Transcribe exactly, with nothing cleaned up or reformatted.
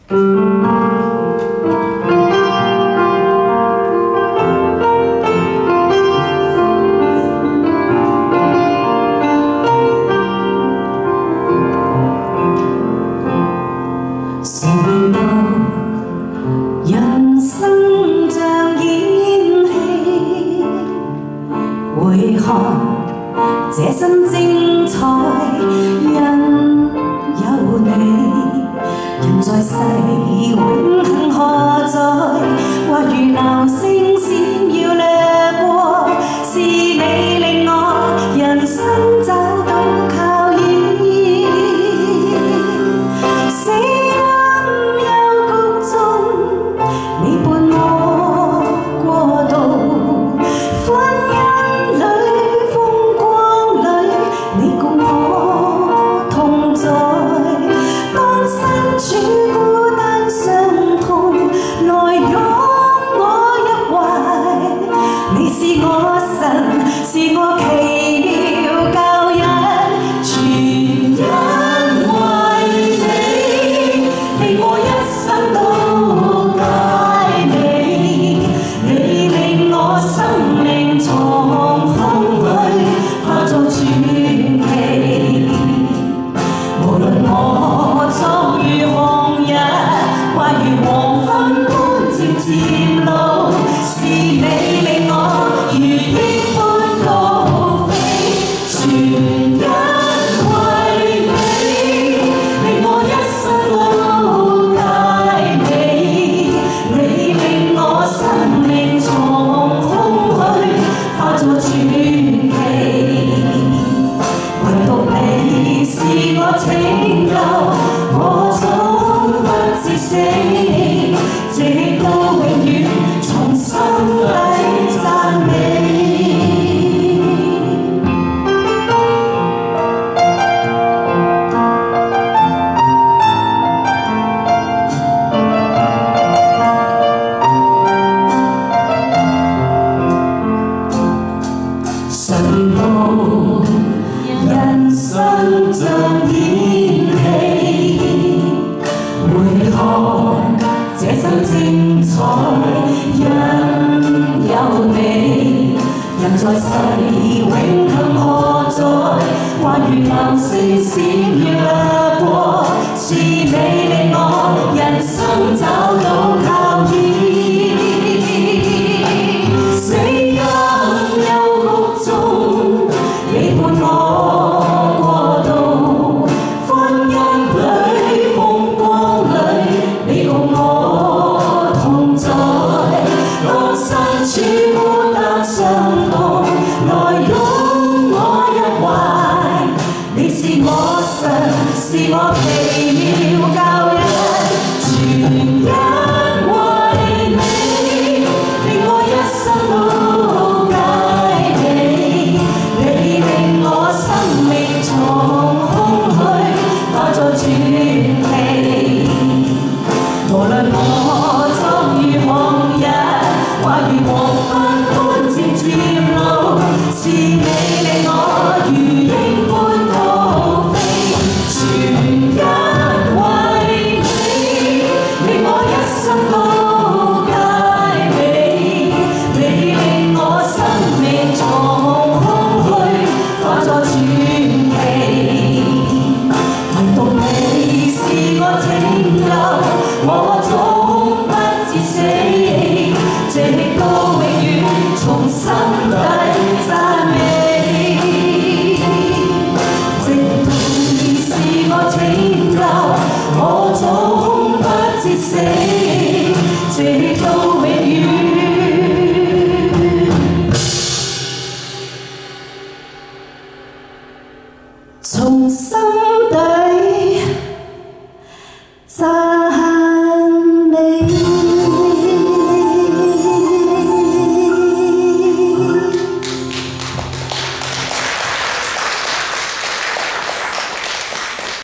人生像演戲，回看這生精彩，因有你。人在世永恆何在？或如流星閃耀掠過，是你令我人生找到靠倚。死蔭幽谷中，你伴我過渡；歡欣裏風光裏，你共我同在。當身處孤單傷痛，來擁我入懷。你是我神，是我奇妙救恩，全因為你，令我一生都佳美。你令我生命從空虛化作傳奇。無論我遭遇紅日，或如黃昏般漸漸老，是你令我如鷹般高飛。全因為你，令我一生都佳美。你令我生命從空虛化作傳奇。唯獨你是我拯救，我總不至死，直到永遠從心底讚美。誰道人生像演戲，回看這生精彩，因有你。人在世永恆何在？或如流星閃耀掠過，是你令我